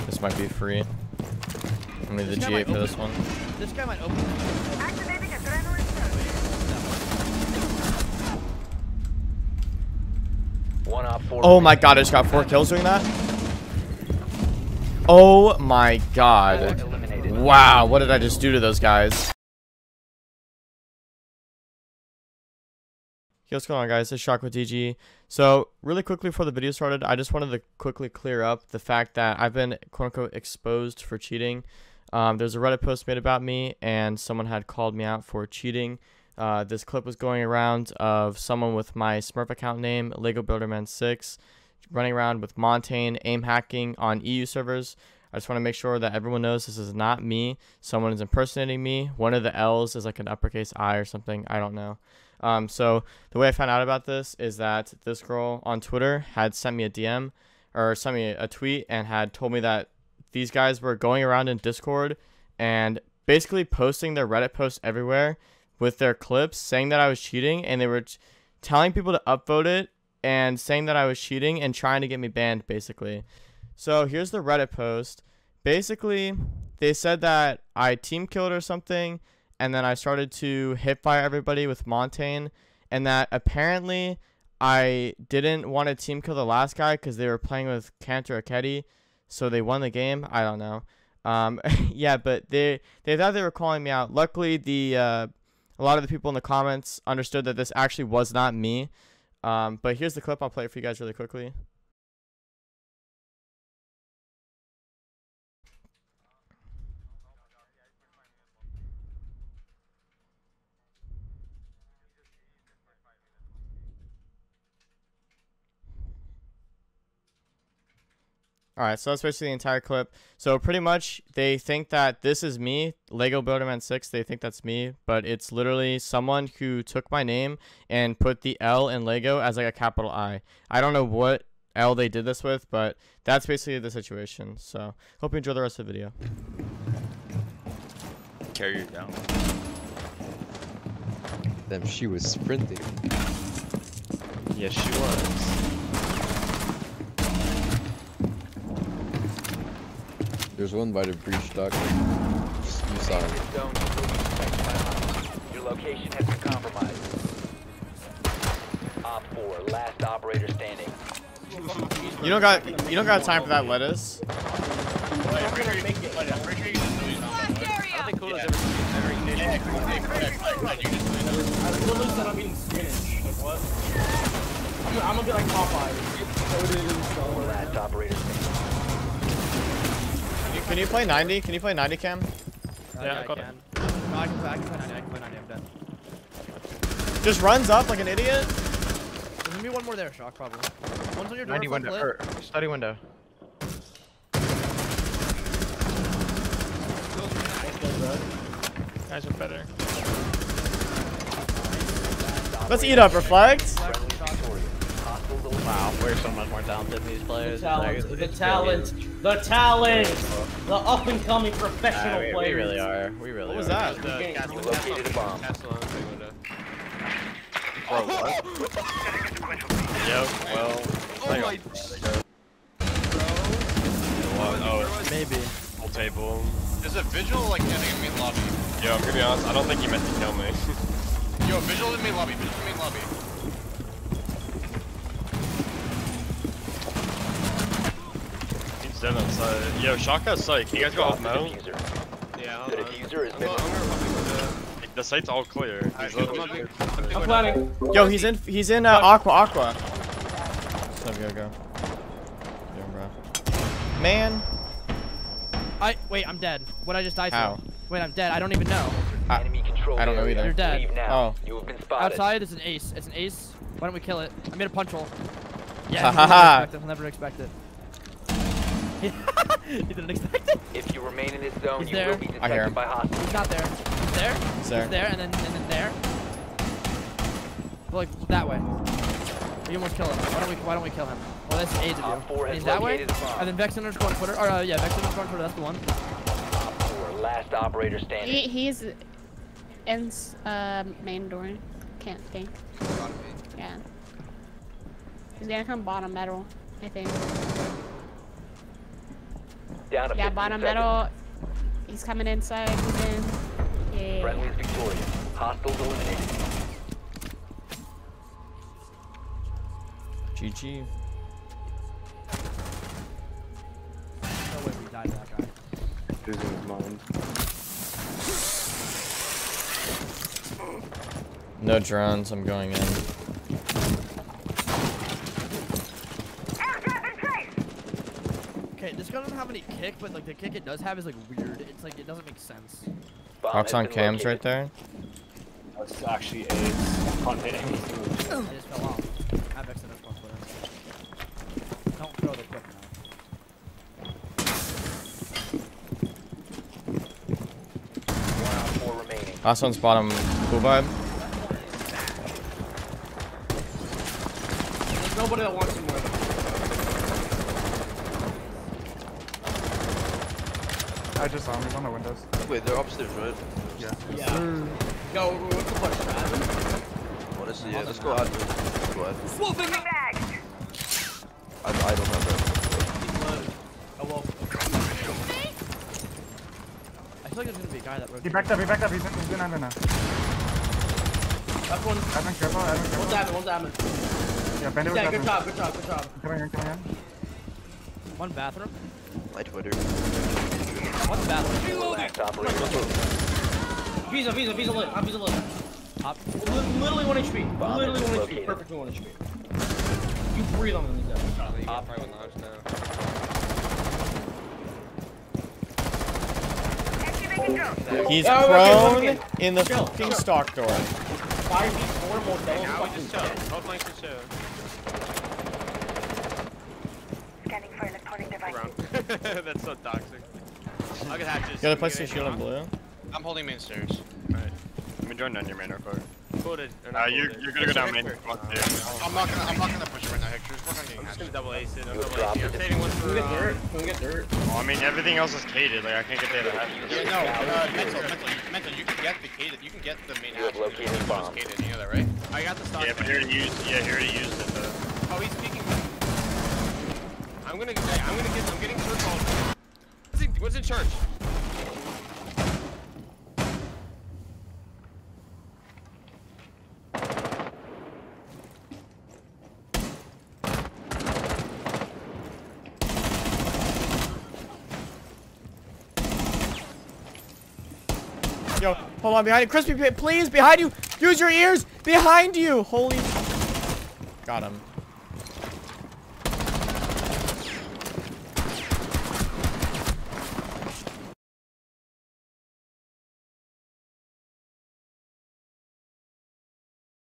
This might be free. I'm gonna do the G8 for this one. This guy might open it. Activating adrenaline surge. Oh my god, I just got 4 kills doing that. Oh my god. Wow, what did I just do to those guys? Hey, what's going on, guys? It's Shawk with DG. So, really quickly before the video started, I just wanted to quickly clear up the fact that I've been quote-unquote exposed for cheating. There's a Reddit post made about me, and someone had called me out for cheating. This clip was going around of someone with my Smurf account name, LegoBuilderman6, running around with Montaigne aim hacking on EU servers. I just want to make sure that everyone knows this is not me. Someone is impersonating me. One of the L's is like an uppercase I or something. I don't know. So the way I found out about this is that this girl on Twitter had sent me a DM or sent me a tweet and had told me that these guys were going around in Discord and basically posting their Reddit posts everywhere with their clips saying that I was cheating, and they were telling people to upvote it and saying that I was cheating and trying to get me banned, basically. So here's the Reddit post. Basically, they said that I team killed or something, and then I started to hipfire everybody with Montaigne, and that apparently I didn't want to team kill the last guy because they were playing with Cantor Akedi, so they won the game. I don't know. Yeah, but they thought they were calling me out. Luckily, a lot of the people in the comments understood that this actually was not me. But here's the clip. I'll play it for you guys really quickly. Alright, so that's basically the entire clip. So pretty much they think that this is me, Lego Builderman 6. They think that's me, but it's literally someone who took my name and put the L in Lego as like a capital I. I don't know what L they did this with, but that's basically the situation. So hope you enjoy the rest of the video. Carry you down. Damn, she was sprinting. Yes, she was. There's one by the breach dock. You saw him. Your location has been compromised. Op 4, last operator standing. You don't got time for that lettuce. I'm gonna be like Popeye. Last operator standing. Can you play 90? Can you play 90 cam? Yeah, I can. No, I can play 90. I can play 90. I'm dead. Just runs up like an idiot. There's gonna be one more there, Shawk, probably. One's on your door. 90 window, or study window. Guys are better. Let's eat up, Reflect. Wow, we're so much more talented than these players. The talent, the up and coming professional we players. really are. We really What was are. that? You located a bomb. Bro, what? Yep, well. Oh my. Oh, maybe. Full table. Is it visual like standing in main lobby? Yo, I'm gonna be honest, I don't think you meant to kill me. Yo, visual in main lobby, visual in main lobby. He's dead outside. Yo, Shawk has sight. You guys go off Mo? Yeah, The diffuser is mid. The site's all clear. I'm planning. Yo, he's in aqua. So go. Yo, bro. Man. Wait, I'm dead. What I just died How? to? Wait, I'm dead. I don't even know. Enemy control I don't know area. either. You're dead. Leave now. Oh. You have been spotted. Outside is an ace. It's an ace. Why don't we kill it? I made a punch hole. Yeah, Ha he'll never expect it. He didn't expect it. If you remain in this zone, He's you there. will be I hear him. detected by hostiles. He's not there. He's there. He's there. He's there, and then there. Like that way. We almost kill him. Why don't we kill him? Well, that's A to do. Op 4 And has he's that way. located a bomb. And then Vexender's going Twitter. Or yeah, Vexender's going Twitter. That's the one. Op 4, last operator standing. He's in main door. Can't think. Yeah. He's gonna come bottom metal, I think. Down to 15 bottom seconds. middle. He's coming inside. He's in. Yeah. Friendly's victorious. Hostiles eliminated. GG. No way we died to that guy. Losing his mind. No drones. I'm going in. Okay, this gun doesn't have any kick, but like the kick it does have is like weird. It's like it doesn't make sense. Bomb Hawk's has on been cams right located. there. That's actually a can't hit anything. I just fell off. I have exit as player. Don't throw the quick now. 1 Op 4 remaining. Last one's bottom. Cool vibe. There's nobody that wants him more. I just saw him. He's on the windows. Wait, they're upstairs, right? Yeah. Yeah. Go, what's the push, Travis? Honestly, yeah, let's go ahead. Let's go ahead. Swooping me! I don't have that. Oh well. I feel like there's gonna be a guy that He rotates. backed up. He backed up. He's in under now. That's one. Evan, careful. Evan, One's careful. admin, one's admin. Yeah, Bandit was Yeah, good Evan. job, good job, good job. Coming in, coming in. One bathroom. Light Twitter. One bathroom. Last operator. Visa lit. I'm Visa lit. Top. Literally 1 HP. Bomb Literally is 1 HP. located. Perfectly 1 HP. You breathe on them, these guys. Top right with knowledge now. He's Oh, okay, prone okay. in the Chill, fucking chill. stock door. 5v4 Modelo Now we fucking just chill. dead. Both lanes just chill. Scanning for electronic devices. Around. That's so toxic. I'll get hatches. You got a place to shield on blue? I'm holding main stairs. Alright. Let me join down your main real quick. Quoted. You're gonna go down main. Fuck there. I'm not gonna push it right now, Hector. Just work on getting I'm just hatches. gonna double ace it. I'm You have double dropped acing. the I'm saving one Can for. we get dirt? Can we get dirt? Well, I mean, everything else is cated. Like, I can't get the other half. Yeah, no, mental. You can get the cated. You can get the main You have hatches. located a bomb. Cated. You know that, right? I got the stock. Yeah, but he already used. Yeah, he already used it though. Oh, he's speaking. I'm getting church called. What's in church? Yo, hold on, behind you. Crispy Pit, please, behind you. Use your ears. Behind you. Holy. Got him.